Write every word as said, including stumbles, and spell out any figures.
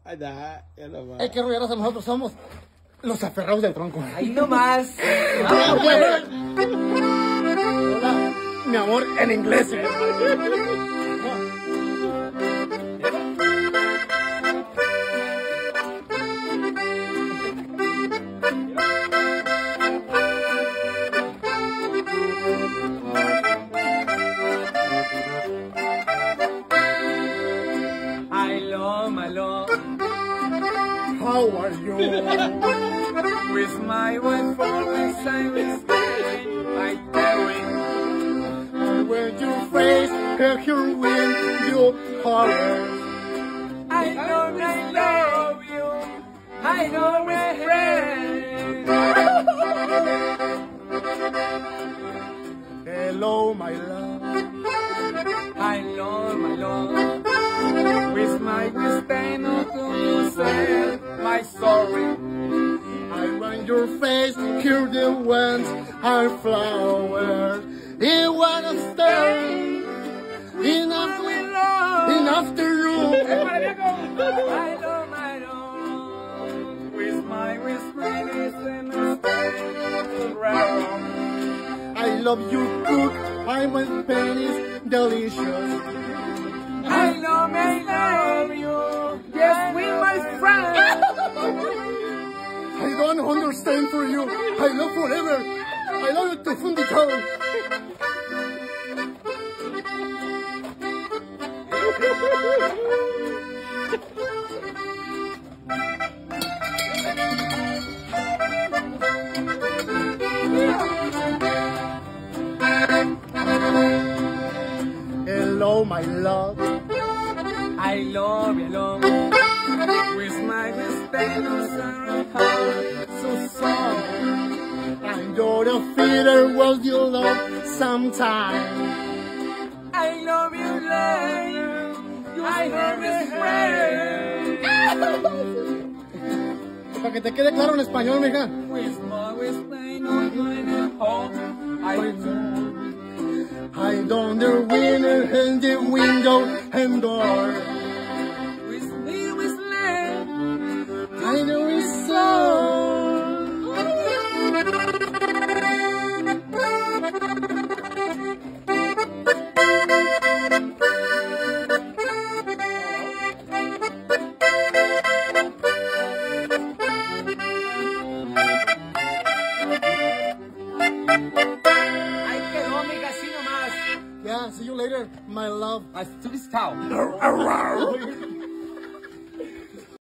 Ay, da, ya lo va. Hay que rollarnos a nosotros, somos los aferrados del tronco. Ahí nomás. Ah, Hola, mi amor, en inglés. ¿eh? I love my love. How are you? With my wife always I will stay. I tell you. When your face hurt your wind, your heart. I know I love you. I know my friend. Hello, my love. I love my love. With my wisdom to say my sorry. I want your face, hear the winds and flowers. It wanna stay in afternoon. In afternoon. I love my love. With my wisdom and around. I love your cook, I my pen is delicious. I love, I love you. Yes, we my friend. I don't understand for you. I love forever. I love you to Fundicao. Hello, my love. I love you, love. With my destinos around so soft. I'm gonna feed her what you love sometime. I love you, love. I love you, friend. Para que te quede claro en español, mija. With my destinos around home. I do. I don't the winner in the window and door. With me, with land. I know it's so. Yeah, see you later, my love. I still style.